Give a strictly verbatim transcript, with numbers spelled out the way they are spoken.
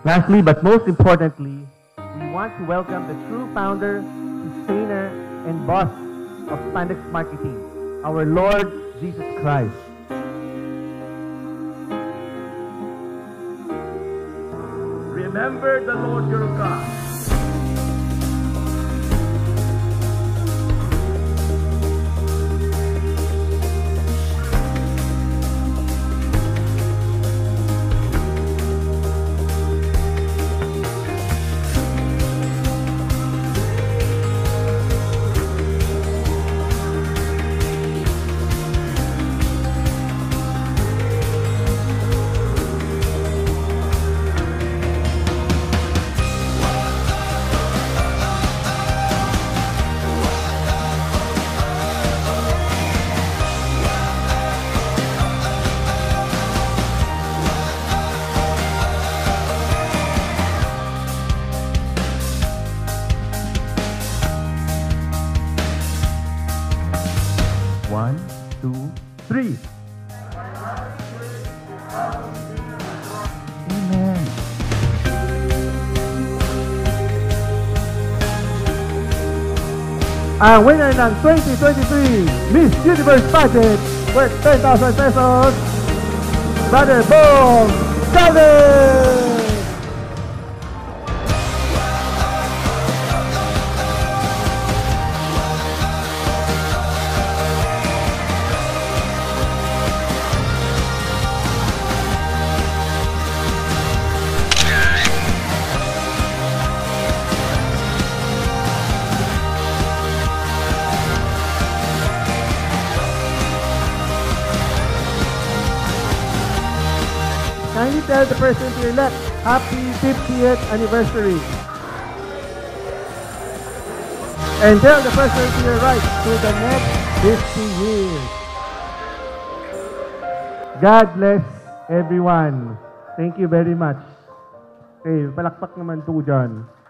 Lastly, but most importantly, we want to welcome the true founder, sustainer, and boss of Spandex Marketing, our Lord Jesus Christ. Remember the Lord your God. One, two, three. Amen. Ang winner ng twenty twenty-three Miss Universe Pageant worth ten thousand pesos, Brother Bong Calvin! Kindly tell the person to your left, happy fiftieth anniversary. And tell the person to your right, to the next fifty years. God bless everyone. Thank you very much. Okay, palakpak naman to dyan.